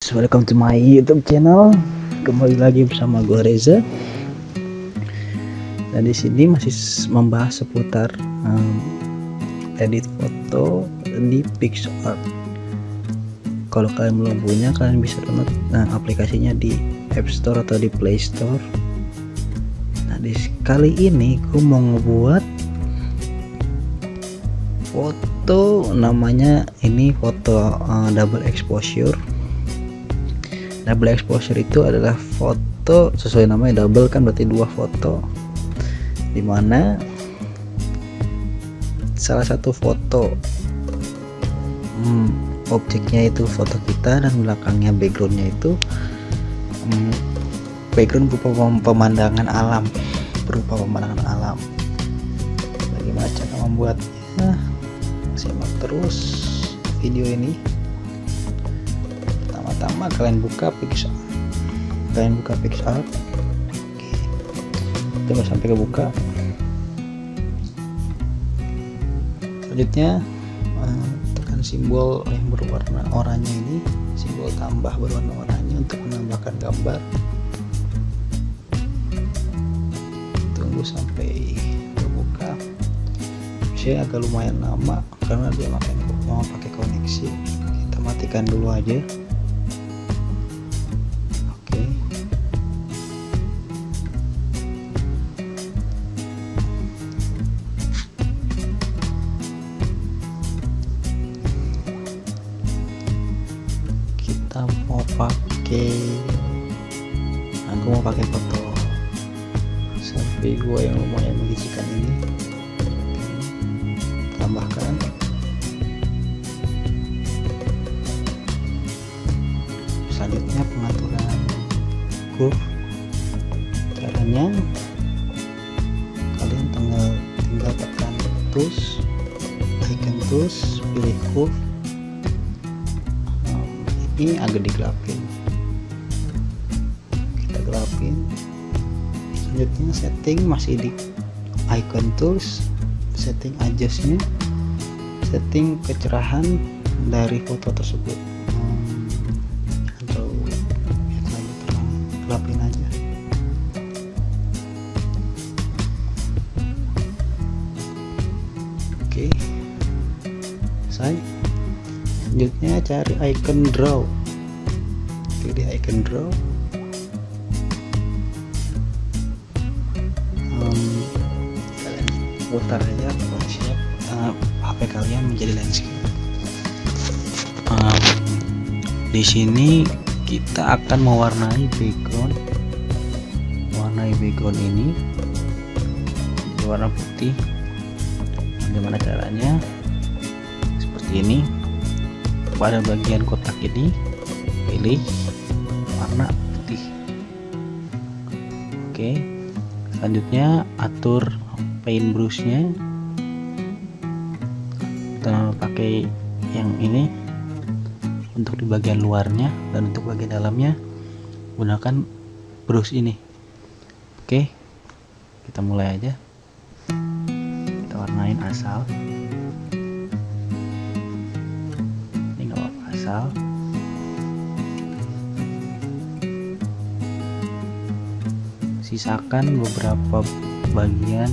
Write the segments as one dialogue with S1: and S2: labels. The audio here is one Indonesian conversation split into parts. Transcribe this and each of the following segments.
S1: welcome to my YouTube channel. Kembali lagi bersama gue Reza. Dan di sini masih membahas seputar edit foto di PicsArt. Kalau kalian belum punya, kalian bisa download aplikasinya di App Store atau di Play Store. Nah, kali ini gue mau ngebuat foto, namanya ini foto double exposure. Double exposure itu adalah foto, sesuai namanya double kan berarti dua foto, dimana salah satu foto objeknya itu foto kita dan belakangnya backgroundnya itu background berupa pemandangan alam, Bagaimana cara membuatnya? Simak terus video ini. Pertama-tama kalian buka PicsArt. Oke, coba sampai kebuka. Selanjutnya tekan simbol yang berwarna oranye ini, simbol tambah berwarna oranye untuk menambahkan gambar. Tunggu sampai terbuka. Saya agak lumayan lama karena dia mau pakai koneksi. Kita matikan dulu aja. Oke. Kita mau pakai, aku mau pakai foto selfie gue yang lumayan mengisikan ini. Tambahkan selanjutnya pengaturan curve. Caranya kalian tinggal tekan tools, icon tools, pilih curve. Ini agak digelapin, kita gelapin. Selanjutnya setting masih di icon tools, setting adjustnya, setting kecerahan dari foto tersebut. Jangan terlalu terang, gelapin aja. Oke, selesai. Selanjutnya cari icon draw, pilih icon draw. Putar aja siap HP kalian menjadi landscape. Di sini kita akan mewarnai background. Ini berwarna putih. Bagaimana caranya? Seperti ini. Pada bagian kotak ini pilih warna putih. Oke. Selanjutnya atur paintbrushnya, kita pakai yang ini untuk di bagian luarnya, dan untuk bagian dalamnya gunakan brush ini. Oke, kita mulai aja. Kita warnain asal, ini nggak apa-apa, asal. Sisakan beberapa bagian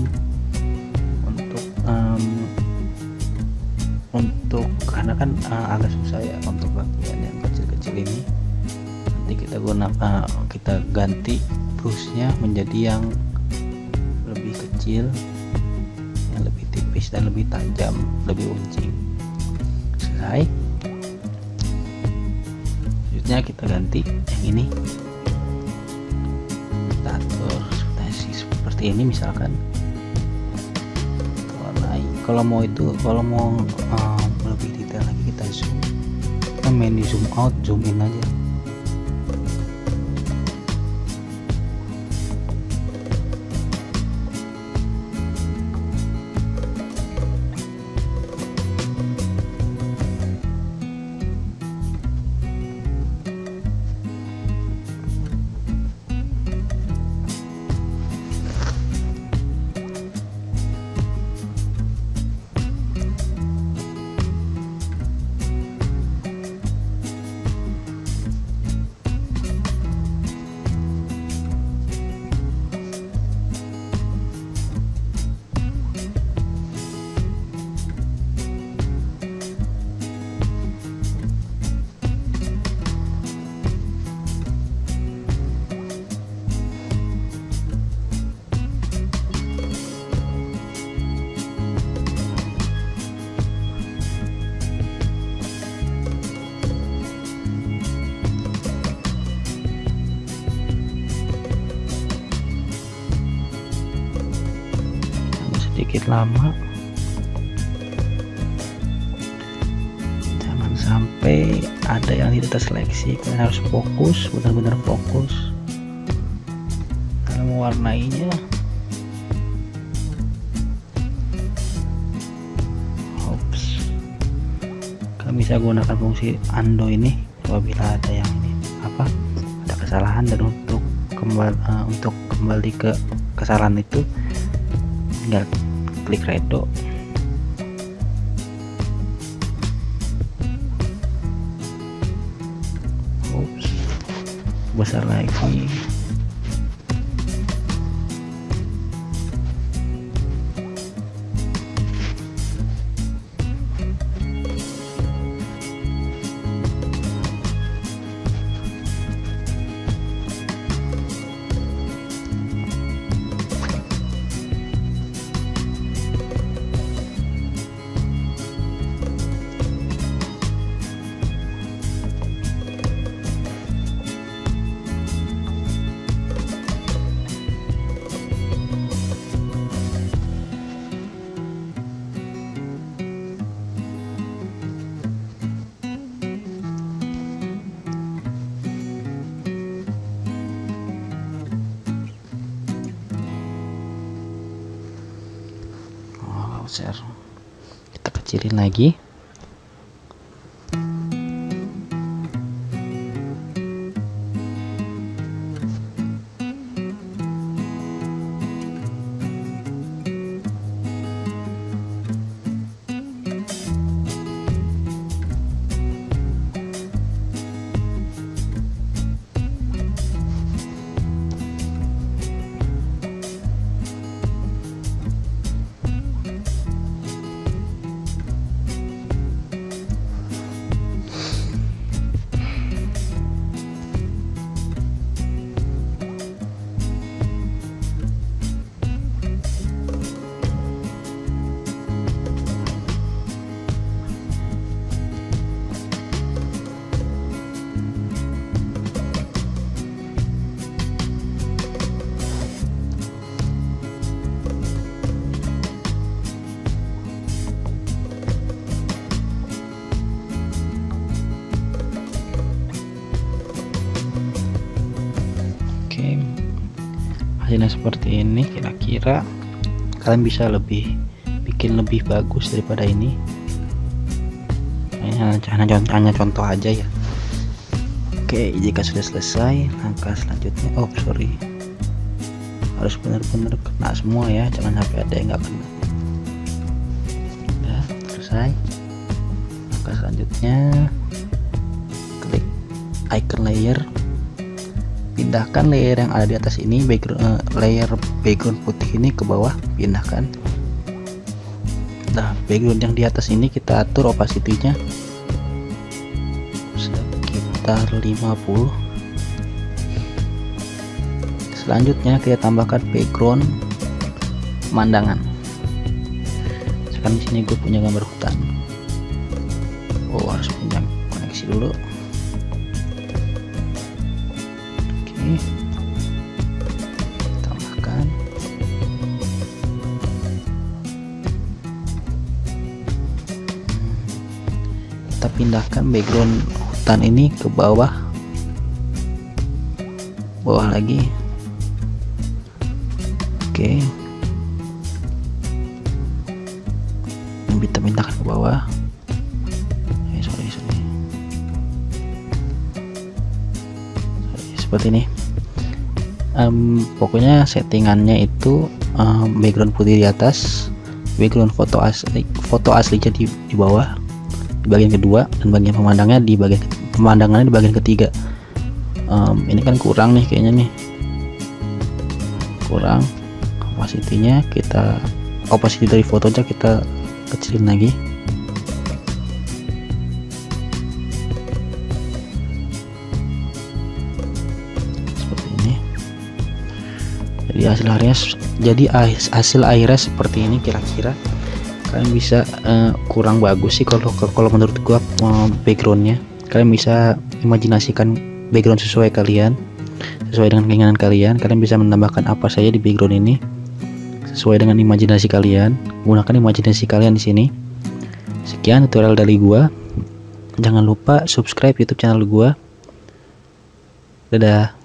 S1: untuk karena kan agak susah ya untuk bagian yang kecil-kecil ini. Nanti kita ganti brushnya menjadi yang lebih kecil, yang lebih tipis dan lebih tajam, lebih uncing. Selesai. Selanjutnya kita ganti yang ini. Kita atur seperti ini misalkan. Kalau mau lebih detail lagi, kita zoom. Kita main di zoom out, zoom in aja. sedikit lama. Jangan sampai ada yang tidak terseleksi. Kalian harus fokus, benar-benar fokus dalam mewarnainya. Kalian bisa gunakan fungsi undo ini apabila ada yang ada kesalahan, dan untuk kembali ke kesalahan itu tinggal klik redo. Besar lagi. Kita kecilin lagi. Hasilnya seperti ini. Kira-kira kalian bisa bikin lebih bagus daripada ini. Ini hanya contoh aja ya. Oke, jika sudah selesai, langkah selanjutnya harus benar-benar kena semua ya, jangan sampai ada yang nggak kena. Udah selesai. Langkah selanjutnya, klik icon layer, pindahkan layer yang ada di atas ini, layer background putih ini ke bawah, pindahkan. Nah, background yang di atas ini kita atur opacity-nya sekitar 50. Selanjutnya kita tambahkan background pemandangan. Sekarang di sini gue punya gambar hutan. Harus punya koneksi dulu. Tambahkan. Kita pindahkan background hutan ini ke bawah lagi. Oke, ini kita pindahkan ke bawah. Seperti ini. Pokoknya settingannya itu background putih di atas, background foto aslinya di bawah, di bagian kedua, dan bagian pemandangannya di bagian ketiga. Ini kan kurang nih kayaknya nih, kurang opacity-nya. Opacity dari fotonya kita kecilin lagi. Jadi hasil akhirnya seperti ini. Kira-kira kalian bisa kurang bagus sih kalau menurut gua backgroundnya. Kalian bisa imajinasikan background sesuai dengan keinginan kalian. Kalian bisa menambahkan apa saja di background ini sesuai dengan imajinasi kalian. Gunakan imajinasi kalian di sini. Sekian tutorial dari gua. Jangan lupa subscribe YouTube channel gua. Dadah.